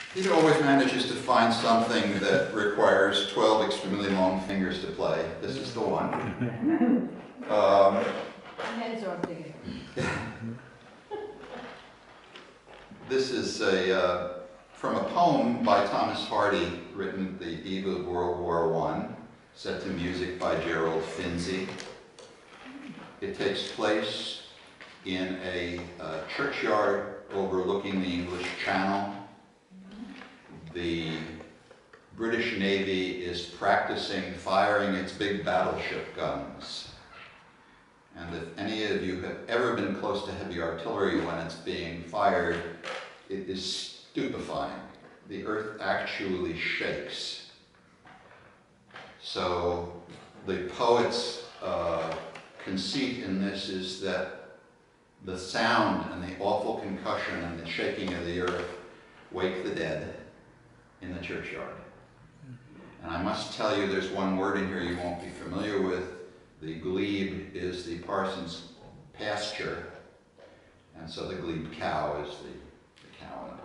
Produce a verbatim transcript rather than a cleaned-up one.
He always manages to find something that requires twelve extremely long fingers to play. This is the one. Um, Hands are big. This is a, uh, from a poem by Thomas Hardy, written at the eve of World War One, set to music by Gerald Finzi. It takes place in a uh, churchyard overlooking the English Channel. The British Navy is practicing firing its big battleship guns. And if any of you have ever been close to heavy artillery when it's being fired, it is stupefying. The earth actually shakes. So the poet's uh, conceit in this is that the sound and the awful concussion and the shaking of the earth wake the dead in the churchyard. And I must tell you, there's one word in here you won't be familiar with. The glebe is the parson's pasture, and so the glebe cow is the, the cow in